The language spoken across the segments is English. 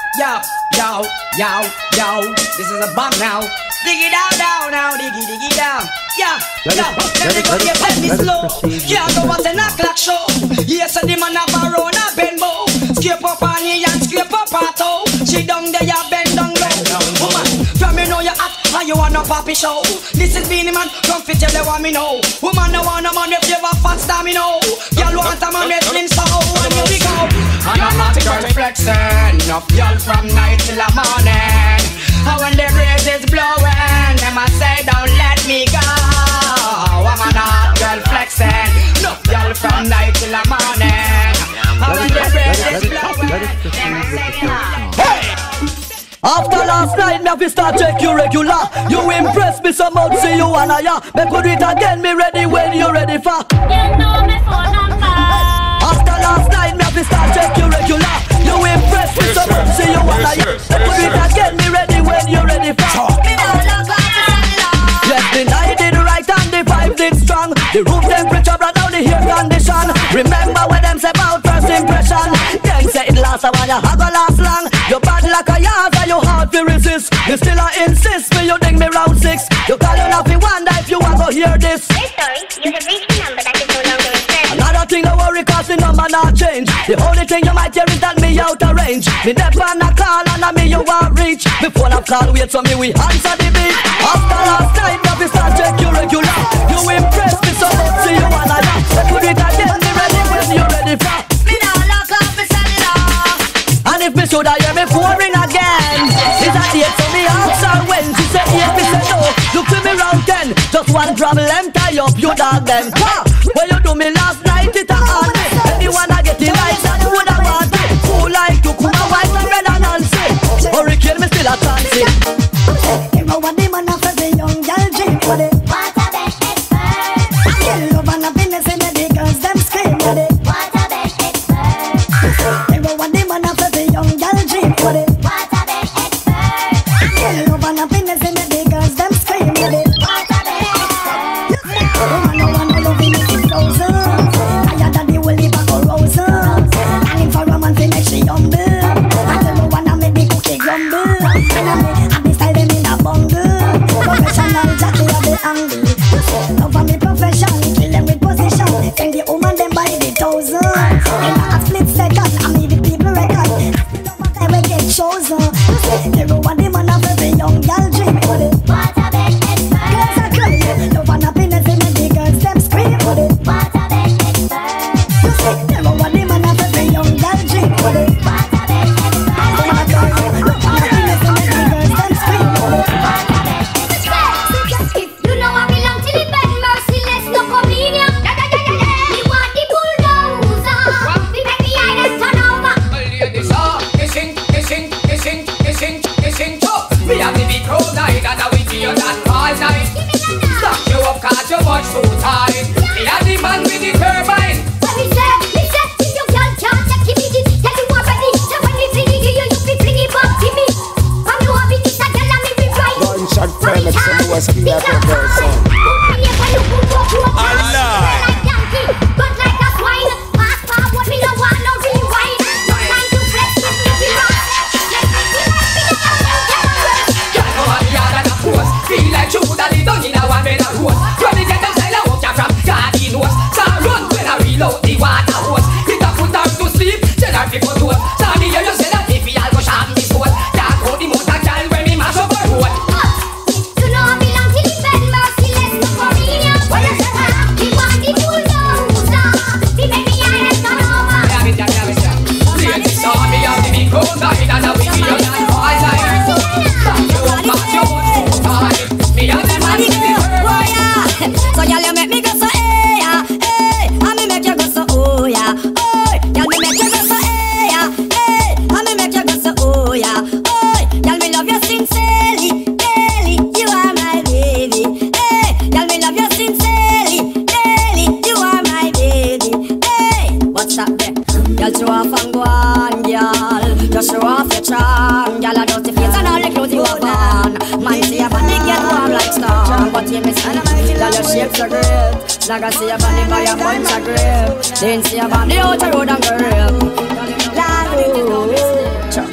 Yo, yo, yo, yo, this is a bump now. Dig it down, down now, diggy, diggy down. Yeah, yeah, everybody get me slow. Yeah, go at 10 o'clock show. Yes, the man have a run a bend bow. Scrape up on here and scrape up her toe. She down there, you bend down low. Woman, from me know you hot, and you want a poppy show. This is Beenie Man, come fit tell you what me know. Woman, no want a man if you have a fat stamina. Y'all want a man with slim so, and here we go. And I'm not a girl flexing, enough y'all from night till the morning. And when the breeze is blowing, them a say don't let me go. I'm a hot girl flexing, enough y'all from night till the morning. And when the breeze is blowing, them a say don't let me go. After last night, me have to start check you regular. You impress me so much, see you and I. Me could do it again, me ready when you ready for. You know me phone number. After last night, me have to start check you regular. You impress me so much, see you and I. Me could do it again, me ready when you ready for. Me no love like a cellular. Yes, the night did right and the vibe did strong. The room temperature brought down the air condition. Remember when them say about first impression. Then say it last a while, you have a last long. You bad like a yard and you hard to resist. You still a insist me, you ding me round 6. You call you not you wonder if you want to hear this. Hey, sorry, you have reached a number that is no longer in service. Another thing, don't worry, cause the number not change. The only thing you might hear is that me out of range. Me never on a call and a me you want reach. Before I call, wait so me we answer the beat. After last night, now we start check you regular. You impress me so much, see you and I. Let me do it again, me ready when you ready for. Me no lock off the cellular. And if me should I hear me pouring again, is that date so me answer when she said yes, me say no. Look to me round 10, just one problem tie up you dog them. When you do me last night it a hard me. Anyone I get it right that would have want it. Who like to come a white and red and Nancy. Hurricane me still a fancy. You know what the man of the young girl drink for it. What a best expert. Girl love and happiness in the girls them scream for it. What a best expert. You know what the man of the young girl drink for it. What a best expert. Girl love and happiness in the girls them scream for it. What a best expert. Woman no one no love in the frozen. Tired of the whole live a go rose. And if a woman feel like she humble, I tell no one I make the cookie grumble. And I make the style them in a bundle. Professional Jackie of the angle. Love for me profession, kill them with position. Send the woman them by the thousand. In a split second, I mean the people record. I will get chosen. They know what the man of every young girl dream for it. What a best expert. Girls are crazy, love and happiness in the girls them scream for it. What a best expert. They know what the man of every young girl dream for it. What a best expert. Love and happiness in the girls them scream for it. What a best expert. If you know I belong to the bed, merciless, no comedian. Me want the bulldozer. Me make me eyes turn over. We have the big crowd night and we feel that all night. Stop you up cause you much too tight. We have the man with the turbine. So me say, if you can't take it, tell you already. So when we fling it to you, you be fling it back to me. From you have it, it's a girl and me be right. Gunshot permit from the West African person. Allah. But like a swine, fast forward, me no want no rewind. No time to flex, me be right. Feel like you would have done in a one bed of horse. From the get them style I walk you from Garden Nose. So I run when I reload the water hose. Hit a put her to sleep, tell her people to it. So me hear you say that if y'all go sharp this boat. Can't hold the motor girl when me mash up her road. To know I belong to the bed, merciless, no comedian. What you say? Me want the bulldozer. Me make me eyes turn over. Yeah, me tell you. Really saw me on the big road night and I will be on that all night. Stop you up, mash you up too tight. Me and the man with the turbine. So y'all you make me go so hey yeah, hey, and me make you go so oh yeah, oh, y'all me make you go so hey yeah, hey, and me make you go so oh yeah, oh, y'all me love you sincerely, daily, you are my baby, hey, y'all me love you sincerely, daily, you are my baby, hey, what's that there? Y'all show off and go on, y'all, just show off your charm, y'all a dirty face and all the clothes you have on, man see your body get warm like storm, but you miss me. Y'all your shapes are great. Like I see your body by a bunch of grape. Then see your body out the road and grip. It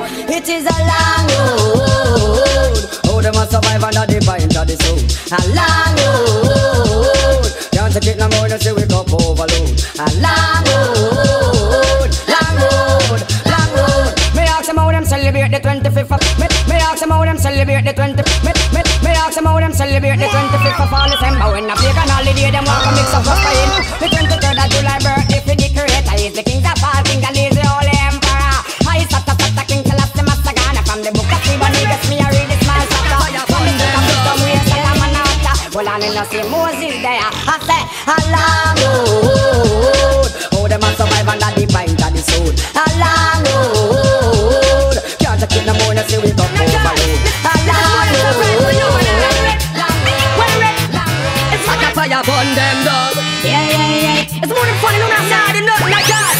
it is a long road. Oh, they must survive under the vine of the soul. A long road. Can't take it no more, they say we cup overload. A long road, long road, long road. Me ask them how them celebrate the 25th of me ask them how them celebrate the 20th. Me ask them how them celebrate the 25th of all December. When a pagan holiday, them walk a mix of rasta in. The 23rd of July birthday for the creator is the king of all kings and is the holy emperor. I sat king till after Masagana. From the book of Ibanigas, me I read the small chapter. From the book of wisdom, we say I'm an author. Well, I know see Moses there. I say a long road. Oh, them a survive under the vine of the soul. A long road. Can't take it no more, no see we go overload. A long road. It's like a fire burn them down. Yeah. It's more than fun, you know, not nothing like that.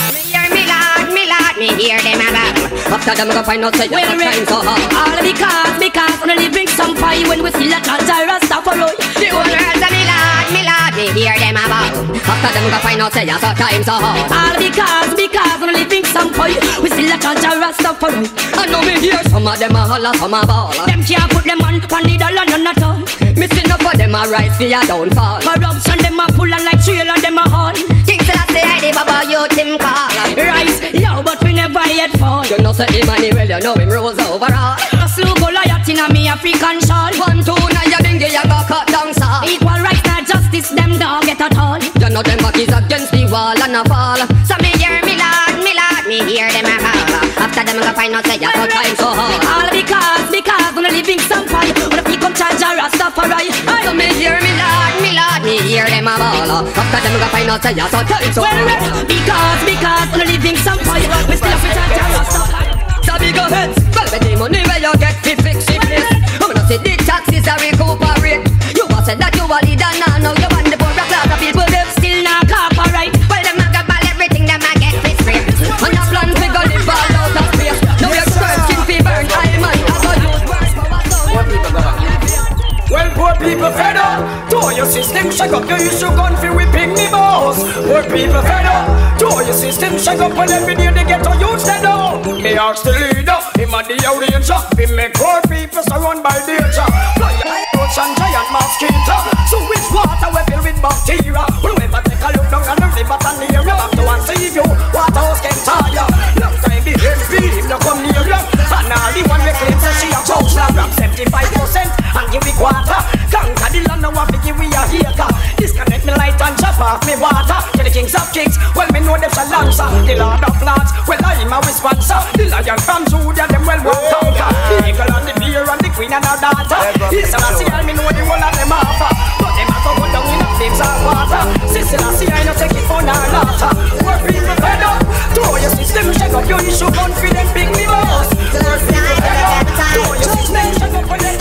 Me hear them about. After them, I go find out say you're trying so hard. All because only bring some fire when we see like a Rastafari. The whole world's a me lad, me hear them about. After them, I go find out say you're trying so hard. All because only bring some fire, we see like a Rastafari. I know me hear some of them a holla, some a ball. Them can't put them on the dollar, none at all. Me see no for them a rise for your downfall. Corruption them a pull and like trailer them a haul. Things that I say I the baba you Tim call. Rise, yo, but we never yet fall. You know say Emmanuel, you know him rose overall. A slow Goliath in a me African shawl. 1, 2, now you dingy, you go cut down saw. Equal rights, not justice, them don't get at all. You know them back is against the wall and a fall. So me hear me lad, me hear them a call. After them I go find out say you're so trying so hard. All because when I living some fight, when I pick up charge a Rastafari. So me hear me lad, me hear them a ball. After them I go find out say you're so trying so hard. Because when I living some fight, we still have to charge a Rastafari. So big up heads, well the money where you get to fix it place. I'm gonna say the taxes are recuperate. You was said that you a leader now you want the poorer class of people them still not cooperate. Well them a got everything them a get fit free. On a plan we go live all out of space. Now we're searching for burn diamond. I go use words for what's on. Well, poor people fed up. To your system, shake up your issue gun for whipping me boss. Poor people fed up. To your system, shake up and every day they get to use them down. Me ask the leader, him and the audience. We make poor people surrounded by danger. Fly approach and giant mosquito. So which water we fill with bacteria? Whoever take a look down on the river and near you back to one see you. Waterhouse can tire. Long time the MP, him no come near you. And all the one we claim say she a coach lab. 75% and give me water. Conquer the land, now I give we a hater. Disconnect me light and chop off me water. To the kings of kings, well me know them shall answer. The lord of lords, well I'm a sponsor. The lion from Judah, them well won't conquer. The eagle and the bear and the queen and her daughter. This and I see I me know the whole of them offer. But them a go down in the flames of water. Sister I see I no take it for no laughter. Poor people fed up. Throw your system, shake up your issue, confident big me boss. Poor people fed up. Throw your system, shake up for them.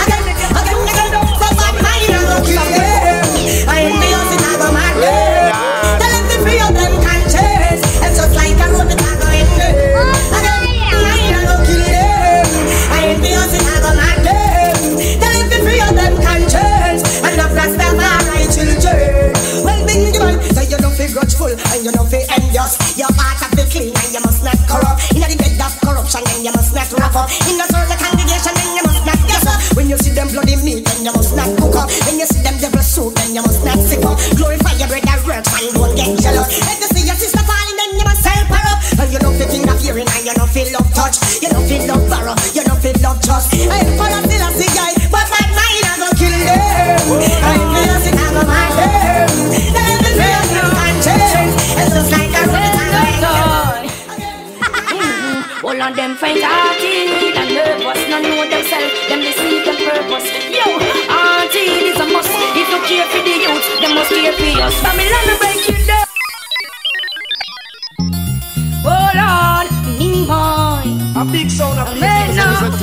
I ain't the only time I'm at it. Tell them to free up them conscience. It's just like a road that I go in there. I don't kill them. I ain't the only time I'm at it. Tell them to free up them conscience. And the rest of my children. Well, big man, say you don't feel grudgeful and you don't feel envious. Your heart have been clean and you must not corrupt. In the bed of corruption and you must not wrap up. In the soul of congregation and you must not guess up. When you see them bloody meat then you must not cook up. When you see them devil soup then you must not sick up. Glorify your brother works and don't get jealous. If you see your sister falling then you must help her up. And you don't feel king of hearing and you don't feel love touch. You don't feel love borrow, you don't feel love trust. I ain't full of still a see guy, but my mind I go kill them. I ain't feel a sick I go mad them. Then the real you can change. It's just like a road all of them faint-hearted and nervous, none know themselves, them deceive them purpose. Yo, auntie, this a must. If you care for the youth, them must care for us. Babylon will break you down. Oh Lord, me boy. A big sound of Amen.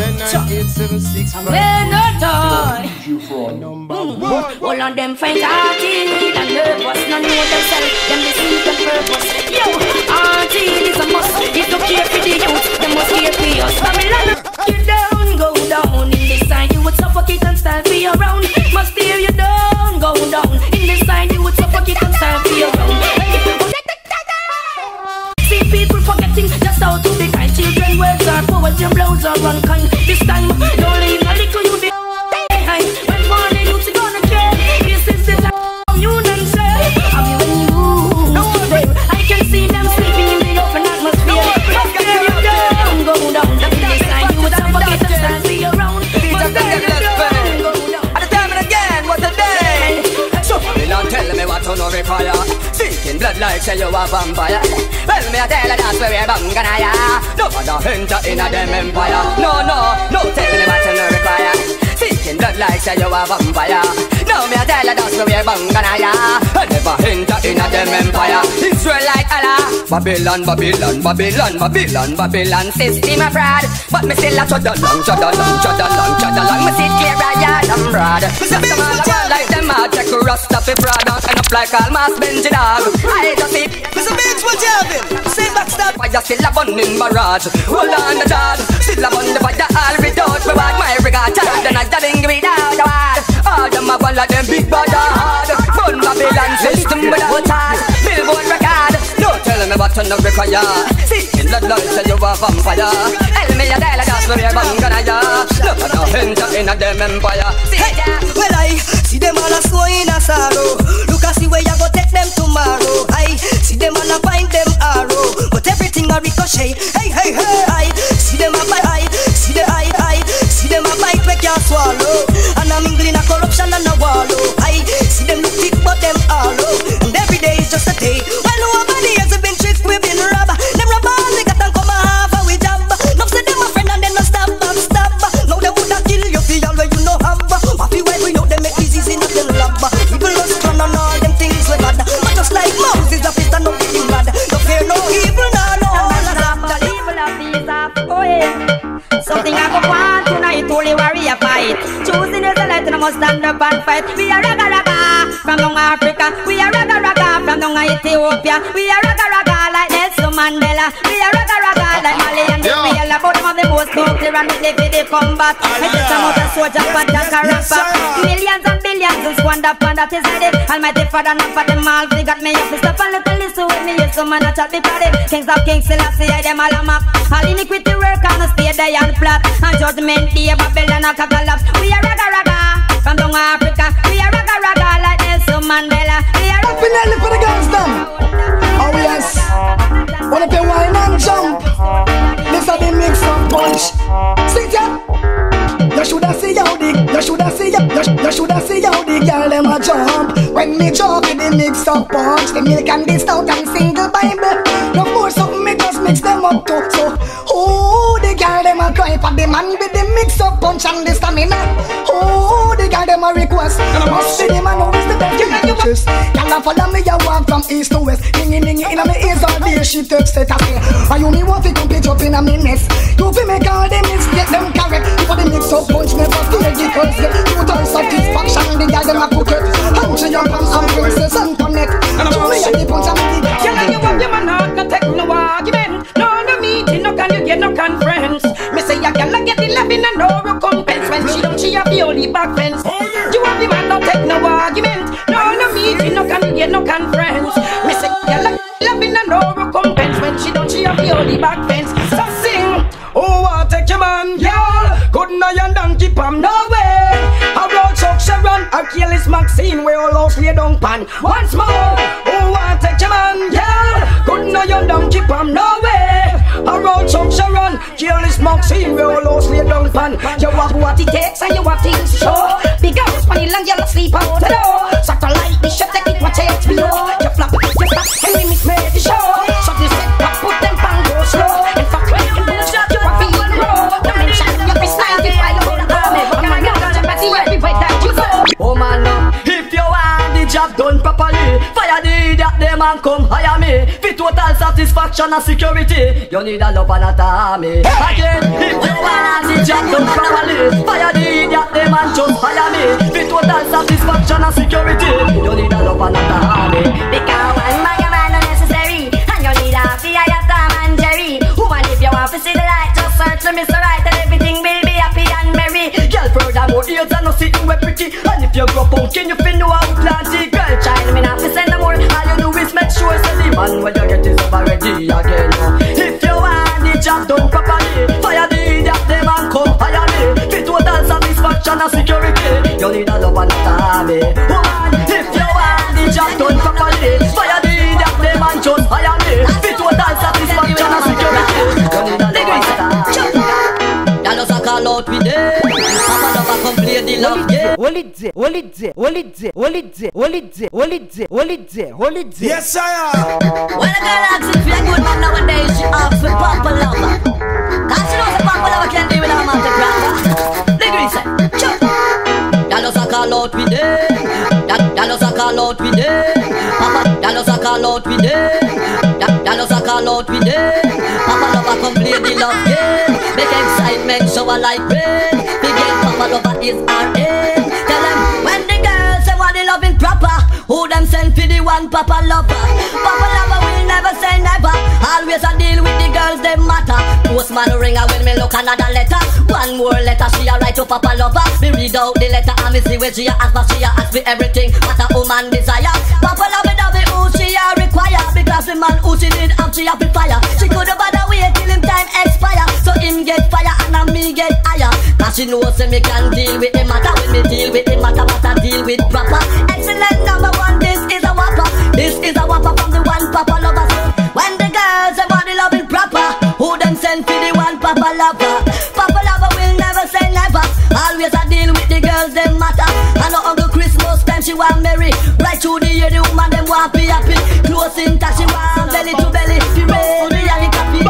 All of them faint-hearted and nervous, none know themselves, them deceive them purpose. Yo, auntie, this a must. If you care for the youth, them must care for us. Babylon, you down, go down. In this side, you would suffocate and stand for your round. Must tear you down, go down. In this side, you would suffocate and stand for your round. See people forgetting just how to be kind. Children words are start forward, your blows are run kind. This time, don't leave a little you behind. When morning you to gonna care. This is the last communion say. I'm you and you. No way. I can see them sleeping in the open atmosphere. But there you down, go down. That's the sign you would have forget to stand be around. But there you down, go down. At the time and again, what a day. So Babylon tell me what to no require. Seeking blood like say you a vampire. Well, me a tell her that's where we're bangana. No other enter in a them empire. No, tell me what to no require. Seeking blood like say you a vampire. No, me a tell her that's where we're bangana. I never enter in a them empire. Israel like Allah. Babylon, system of fraud. But me still a chud along. Me sit clear right and broad. Me say them all around like them a check rust up a fraud. End up like Almas Benji dog. I just see Mr. Biggs what you having? Say backstab. Fire still a bun in barrage. Hold on the dog. Still a bun the fire all without me bad. My regard child and I daddy without the word. All them a ball like them big bad hard. Bun Babylon system without hard. Billboard record. Don't tell me what to no require. Seeking blood like say you a vampire. Tell me a tell a that's where you're bangana ya. Look at the enter in a them empire. Hey, well I see them all a slow in a sorrow. Look and see where you go take them tomorrow. I see them all a find them arrow, but everything a ricochet. Hey, I see them a bite. I see them a bite we can't swallow. And I'm mingling a corruption and a wallow. I see them look thick but them hollow. And every day is just a day. Well, nobody has been tricked, we've been robbed. Them robbers they got and come and have a we job. No say them a friend and them no stop. Now they woulda kill you for all where you know have. Happy when we know them make disease in them lab. People lost run on all them things we bad. But just like Moses a fist and no getting mad. No fear no evil no The evil of these are something I go want tonight, only warrior fight. Choosing is a light and I must stand up and fight. We are raga from down Africa. We are raga from down Ethiopia. We are raga like Nelson Mandela. We are raga like Mali and the real. About them of the most nuclear and with the combat. I just some other soldier but just a rapper. Millions and billions and squander and that is it. Almighty Father not for them all. They got me up to stop and little listen with me. Yes, some man a chat before them. Kings of Kings still have see them all a map. All iniquity work on the stay there and flat. And judgment day Babylon a collapse. We are raga from down Africa. We are raga like Nelson Mandela. We are Finally for the girls them. Oh yes. Wanna play wine and jump. This are the mix of punch. Sit ya. You shoulda see how the you shoulda see how the girl them a jump. When me jump with the mix of punch, the milk and the stout and single Bible. No more something me just mix them up too. So oh the girl them a cry for the man with the mix of punch and the stamina. Oh the girl them a request. Must see the man who is the best. Girl a follow me a walk from east to west. Ningy inna me ears all day she takes it as me. Why you me want to come pitch up inna me nest? You fi make all them mistake them correct. For the mix of punch never feel because the total satisfaction the girl them a cook it. Country up and princess and connect. Show me a the punch and the girl. Can you up your man heart, no take no argument. No meeting, no can you get no conference. Me say a girl get the loving and no recompense. When she don't, she have the only back fence. You have the man, no take no argument. No meeting, no can you get no conference. Me say a girl loving and no recompense. When she don't, she have the only back fence. So sing, oh I take your man, yeah. Good night and donkey palm, no way. A road truck Sharon, a careless Maxine, we all house lay down pan. Once more, oh I take your man, yeah. Good night and donkey palm, no way. A road truck Sharon, careless Maxine, we all house lay down pan. You have what it takes and you have things to show. Big house, funny land, you sleep out the door. Satellite, we should take it, watch it below. You flap, and we miss made the show. So this set, put them pan go slow. In fact, when you move, you have feel grow. The mention, you be sliding by the whole army. But my God, you see everywhere that you go. Oh man, if you want the job done properly, fire the idiot, them and come hire me. For total satisfaction and security, you need a love and a army. Again, if you want the job done properly, fire the idiot, them and just hire me. For total satisfaction and security, you need a love and a army. Because one man unnecessary, and you need a fire Tom and Jerry. Woman, if you want to see the light, just search for Mr. Right, and everything will be happy and merry. Girl, furthermore, ears are no sitting way pretty. And if you grow pumpkin, you fin know how planty. Girl, child, me not fi send no more. All you do is make sure so the man when you get is over ready again. If you want the job done properly, fire me. Woman, if you want the job done properly, fire the idiot, the man just hire me. Fit total satisfaction and security. Y'all just a call out with them. Papa never come play the love game. Holiday. Yes, sir. When a girl asks if you're a good man nowadays, she asks for Papa lover. Cause she knows the Papa lover can't deal with her man to grab. The grease say, y'all just a call out with them. Y'all just a call out with them. Papa, y'all just a call out with them. Y'all just a call out with them. Papa lover come play the love game. Make excitement show a like rain. Big Papa lover is our aim. Tell them when the girls say what they loving proper, who them send for the one Papa lover. Papa lover will never say never. Always I deal with the girls them matter. Postman ring her when me look another letter. One more letter she a write to Papa lover. Me read out the letter and me see where she a ask for. She a ask for everything what a woman desire. Papa lover who she a require. Because the man who she did have she a fire. She coulda bother wait till him time expire. So him get fire and me get higher. Cause she knows say me can deal with the matter. When me deal with the matter, but I deal with proper. Excellent number one, this is a whopper. This is a whopper from the one Papa lover. When the girls say body loving proper, who them send for the one Papa lover. Papa lover will never say never. Always I deal with the girls them matter. I know Uncle Christmas time she want marry. Right through the year the woman them want be happy. Close in touch she want belly to belly. Be ready and it happy.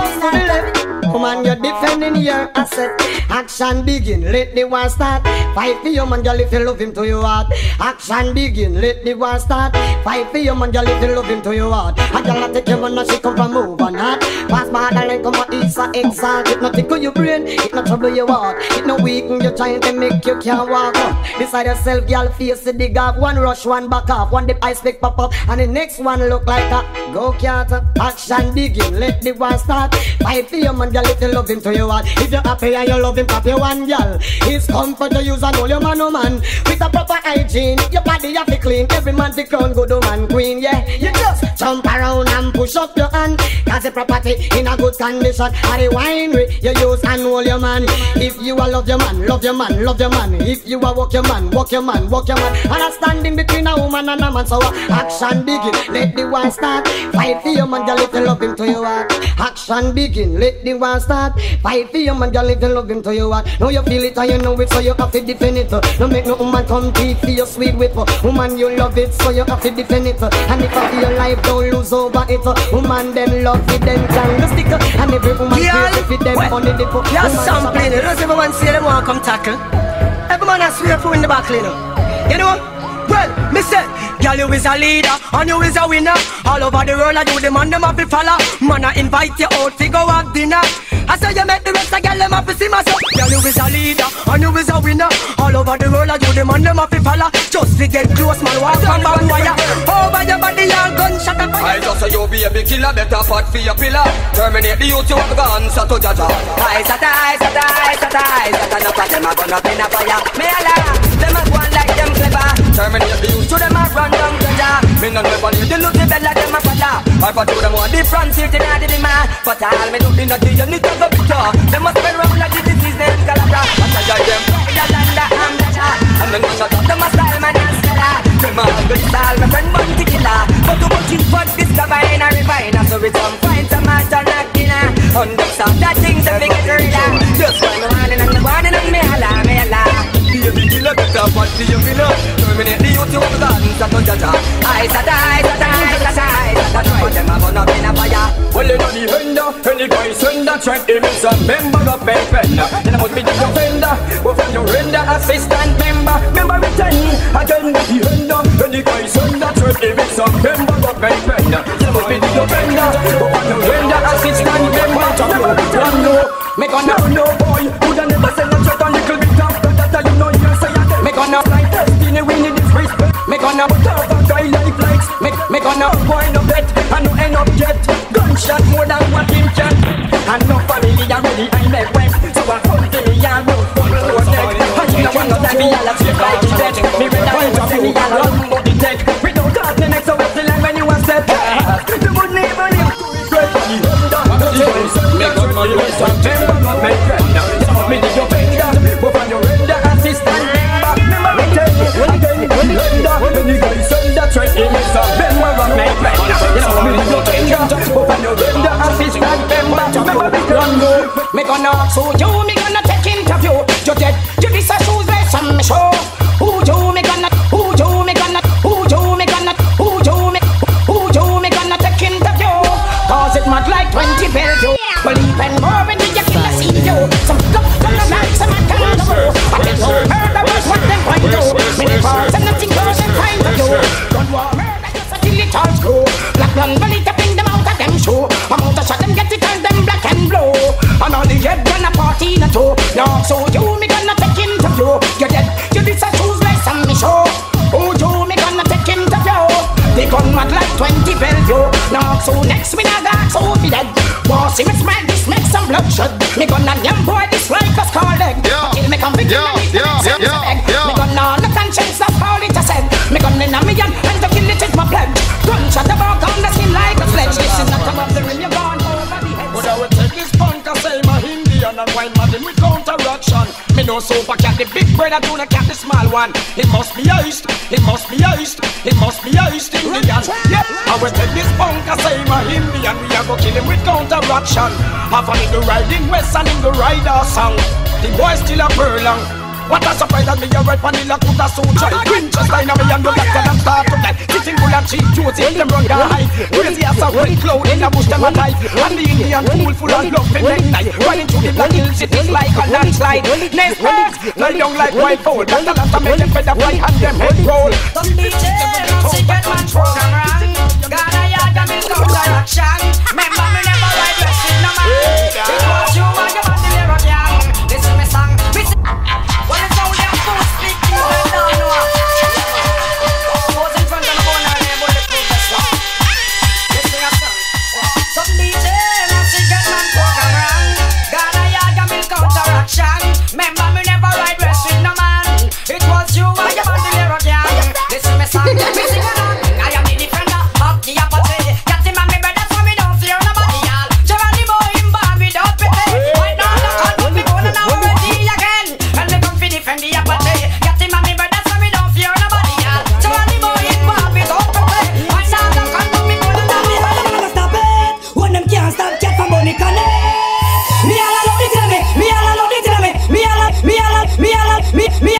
Woman, you're defending your asset. Action begin, let the war start. Fight for your man, girl, if you love him to your heart. Action begin, let the war start. Fight for your man, girl, if you love him to your heart. A girl take your man, she come from over not. Pass my darling, come on, it's a exalt. It not tickle your brain, it not trouble your heart. It no weaken your trying to make you can't walk up. Beside yourself, girl, face the dig up. One rush, one back off. One dip ice pick pop up. And the next one look like a go-kart. Action begin, let the war start. Fight for your man, girl, if you love him to your heart. If you're happy and you love him, pop your one, girl. It's comfort to use and all your man, oh man. With a proper hygiene, your body have to clean. Every man to crown good man queen, yeah. You just jump around and push up your hand. Cause the property in a good condition. At the winery, you use and hold your man. If you a love your man, love your man, love your man. If you a walk your man, walk your man, walk your man. And a standing between a woman and a man. So action begin, let the war start. Fight for your man, girl, if you love him to your heart. Action begin, let the war start. Fight for your man, girl, if you love him to your heart. Now you feel it and you know it, so you have to defend it. No make no woman compete for your sweet whip. Woman, you love it, so you have to defend it. And if I feel life, don't lose over it. Woman, them love it, them can stick. And every woman feels if it, them money they put. You're sampling it, don't everyone say they want to come tackle. Every man has swear for in the back, you know. You know? Well, me say, girl, you is a leader and you is a winner. All over the world, I do the man, them have to follow. Man, I invite you out to go have dinner. I say you make the rest of girl, them have to see myself. Girl, you is a leader and you is a winner. All over the world, I do the man, them have to follow. Just to get close, man, walk on bad wire. Over your body, your gunshot and fire. I just say you be a big killer, better fight for your pillar. Terminate the youth, you have the answer to Jaja. I sat, enough of them are gonna be in a fire. Me Allah, them a go on like them clever. Terminate the youth, to them a run down Jaja. Me no never need to look the bell like them a father. I for do them one different city, not the man. But all me do in the day, you need to go picture. Them must spend round like the disease, them calabra. But I got them pride and I'm Jaja. And then one shot up, them a style man and stellar. Them a good style, my friend Bunty Killer. But too much in fun, discover in a refiner. So it's some fine, some hot and a killer. On the sound, that thing's a big rid of. Just one warning and the warning and me Allah, me Allah. Be a big killer, better fight for your winner. Terminate the youth, you have the answer to Jaja. I sat, but them a burn up in a fire. Well, you know the vendor, any guy sender. Track him is a member of a vendor. Then I must be the offender. But when you render assistant member, member return. Again with the vendor, any guy sender. Track him is a member of a vendor. Then I must be the offender. But when you render assistant member, make on no boy. Would I never send a shot a little bit after that? You know you say that. Make on a flight destiny, we need this respect. Make on a tough guy life likes. Make on a boy no bet and no end up yet. Gunshot more than what him can. And no family already I make wet. So I come to me and roll for the neck. And you know one of them be all a flip like the dead. Me read that one to me all run for the tech. We don't got the next so what's the line when you are set. You would never live to regret. Make on my list and member not make Me gonna ask who you, me gonna take interview. You dead, you this a shoes lace on me show. Who you, me gonna, who you, me gonna, who you, me gonna, who you, me gonna take interview. Cause it mad like 20 billion. Believe and more when you can see you. Some look from the lights and my kangaroo. I think you heard about what them going to do. Many parts and nothing goes and find for you. Don't want murder, just a little all screw. Black run, bully to bring them out of them show. I'm out to shot them, get it on them black and blue. And all the head gonna party in a toe. Now so you, me gonna take interview. You're dead, you this a shoes like some me show. Oh, you, me gonna take interview. They gun mad like 20 value. Now so next me nah got so be dead. Boss, if it's mad, this makes some bloodshed. Me gonna young boy, this like a skull leg. Kill me come victim and me gonna look and chase, that's all it a said. Me gonna in a million and to kill it is my pledge. Gunshot the bar down the skin like a sledge. This is not above the rim, you're gone over the head. But I will take this punk and say my Indian and wine mad him with counteraction. Me no super cat, the big brother do not cat the small one. It must be iced, it must be iced, it must be iced Indian. Yep, I will take this punk and say my Indian. We are go kill him with counteraction. Half of the riding west and in the rider song. The boy still a furlong. What a surprise that me a red vanilla could a so dry. Winchester in a me and the black and start to die. Sitting full of cheap Josie, them run the high. Crazy as a red cloud in a bush them a die. And the Indian fool full of love in neck night. Running through the black hills it is like a landslide. Next birds lie down like white fowl. That's the last to make them feather fly and them head roll. Some DJ don't see get man program wrong. Ghana yard them in counteraction. Remember me never ride west with no man. It was you and your body there again. This is my song. Well, it's all them fools speaking, I don't know. Who's in front of the bone and able to prove this one? Let's sing a song. Some DJ and see get man program wrong. Ghana yard them in counteraction. Remember me never ride west with no man. It was you and your body there again. This is my song. Me sing along. I am the defender of the Apache. Got him and me brother so me don't fear nobody, y'all. Giovanni boy him born without pity. Right now the call put me going now ready again. And me come fi defend the Apache. Got him and me brother so me don't fear nobody, y'all. Giovanni boy him born without pity. Right now the call put me going now ready again. Stop it. When them can't stop, get from money connect. Me all alone it me. Me all alone it me. Me all alone. Me all alone. Me all alone. Me.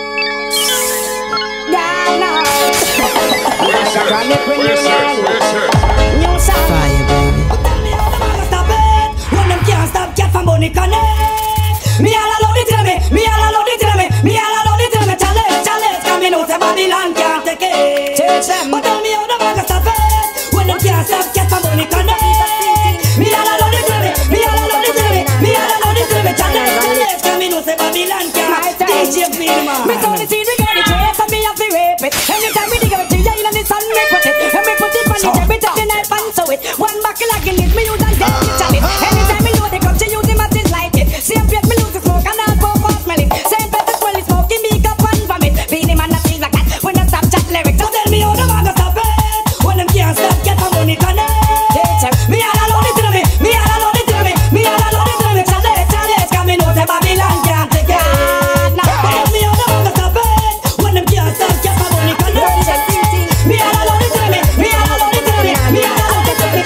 Fire, baby. Stop it. When them can't stop, get from money connect. Me all alone it me. Me all alone it me. Me all alone it me. Challenge, coming out of Babylon can't take it. But tell me how the fuck stop it. When them can't stop, get from money connect. Me all alone it me. Me all alone it me. Me all alone it me. Challenge, coming out of Babylon can't. DJ Filma. Me only see the girl trace and me have to rape it. Anytime me dig out the jail and the sun me put it. And me put it on the every time the knife and sew it. One buckle like it me use and then me challenge. Anytime me load the cup, she use the matches light it. Same plate me lose the smoke and I'll go for smell it. Same pepper smell the smoke, give me cup and vomit. Beanie man that feels like that when I stop chat lyrics. So tell me how the man stop it. When them can't stop, get from money connect. Me all alone it me. Me all alone it me. Me all alone it me. Challenge, coming out of Babylon can't take it. Tell me how the man stop it. When them can't stop, get from money connect. Me all alone it me. Me all alone it me. Me all alone it me.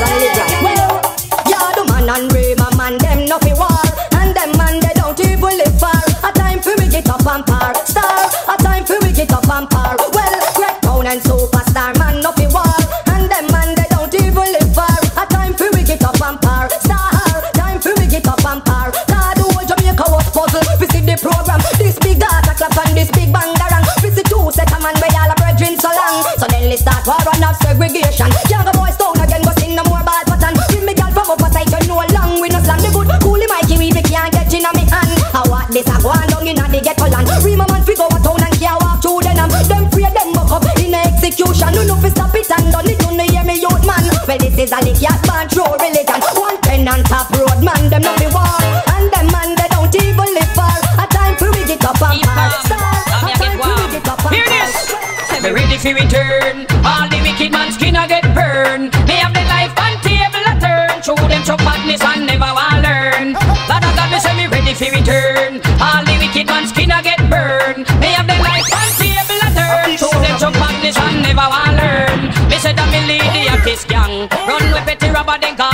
Well, yeah, the man and Rayma man, them no fi war. And them man, they don't even live far. A time for we get up and par. Star, a time for we get up and par. Well, Greg Town and Superstar man no fi war. And them man, they don't even live far. A time for we get up and par. Star, time for we get up and par. God, the whole Jamaica was puzzle. We see the program. This big data clap and this big bangarang. We see two set a man where y'all a brethren so long. So then let's start war on of segregation. Young boys down again, but sing no more bad pattern. Give me girl from up a side, you know long we no slam the good. Coolie Mikey, we can't get in a me hand. I want this a go on down in a the ghetto land. Rima man fi go a town and can't walk through the nam. Them free them buck up in a execution. You know fi stop it and done it, you know hear me youth man. Well this is a lick yard man, true religion. One pen and top road man, them no be war. And them man they don't even live far. A time for we get up and par. Star, a time for we get up and par. Hear this. Me ready for return. All the wicked man skin a get burn. Me have the life on table a turn. Show them chop madness and never want learn. Lord of God, me say me ready for return. All the wicked man skin a get burn. Me have the life on table a turn. Show them chop madness and never want learn. Me say that me lead the artist gang. Run with petty rubber then Ghana would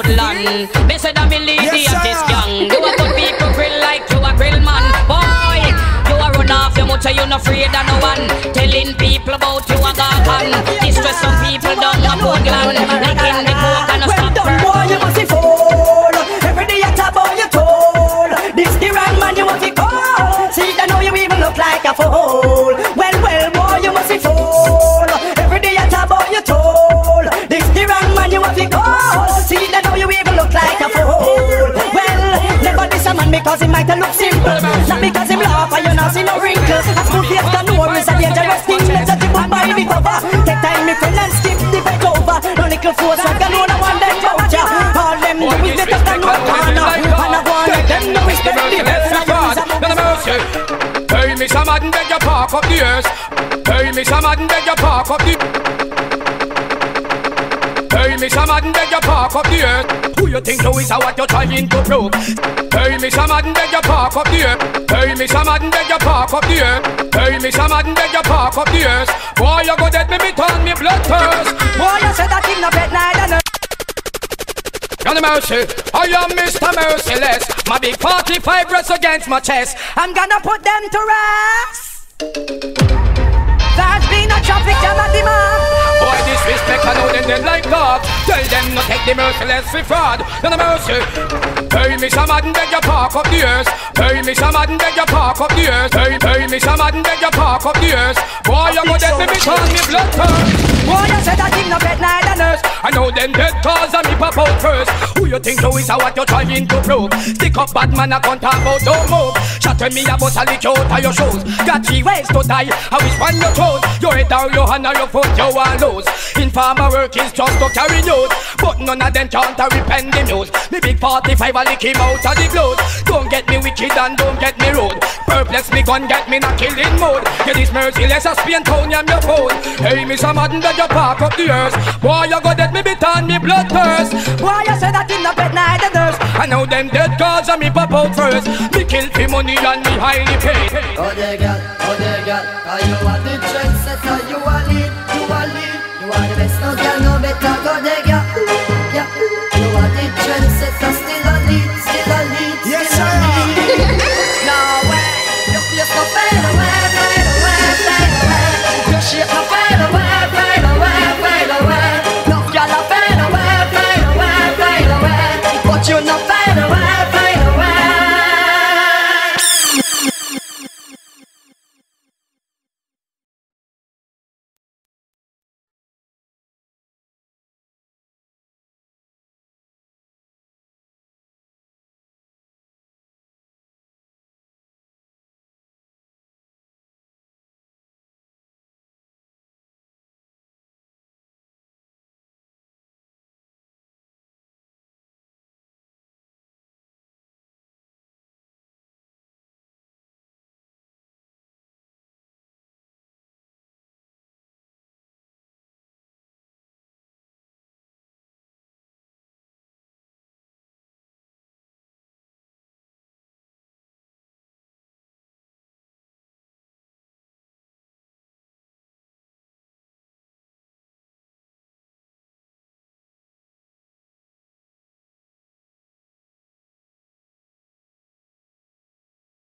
Woodland. Me say that me lead the anti-gang. You a good people grill like you a grill man. Boy, you a run off your motor, you no afraid of no one. Telling people about you a gargan. Distress some people down a Woodland. Like in the coke and a stop. Well done boy, you must be fool. Every day you talk about your toll. This the wrong man, you must be cold. See, I know you even look like a fool. Well boy, you must be fool. Every day you talk about your toll. This the wrong man, you must be cold. See, I know you even look like a fool. Well, never diss a man because he might look simple. Not because him laugh and you not see no wrinkles. A smooth face can know is a dangerous thing. Let's judge him by the cover. Take time, me friend, and skip the bed over. No little force, I can know the one that voucher. All them do is better than no corner. And I want to them no respect the best. Hey, me some man beg you park up the earth. Hey, me some man beg you park up the. Hey, me some man beg you park up the earth. Who you think you is what you're trying to prove? Hey, me some man beg you park up the earth. Hey, me some man beg you park up the earth. Hey, me some man beg you park up the earth. Boy, you go dead, me turn me blood thirst. Boy, you said that him no bet neither. God mercy, I am Mr. Merciless. My big 45 rests against my chest. I'm gonna put them to rest. There's been a traffic jam at the mall. Boy, disrespect, I know them dead like God. Tell them not take the merciless for fraud. God mercy. Hey, me some man beg you park up the earth. Hey, me some man beg you park up the earth. Hey, me some man beg you park up the earth. Boy, you go dead, me turn me blood thirst. Boy, you said that him no bet neither nurse. I know them dead cause and me pop out first. Who you think you is what you're trying to prove? Stick up bad man, I can't talk about don't move. Shot when me a bust a lick out of your shoes. Got 3 ways to die, I wish one you chose. Your head down, your hand or your foot, you want lose. In farmer work is just to carry news, but none of them can't repent the news. Me big 45 a lick him out of the clothes. Don't get me wicked and don't get me rude. Perplex me gun, get me not killing mode. Get this merciless as Spain town, I'm your phone. Hey, me some madden that you park up the earth. Boy, you go dead, me bit on me blood thirst. Boy, you said that him no bet neither nurse. I know them dead cause and me pop out first. Me kill for money and me highly paid. Oh, they got, are you a the trendsetter? You a lead, you a the best, no girl, no better.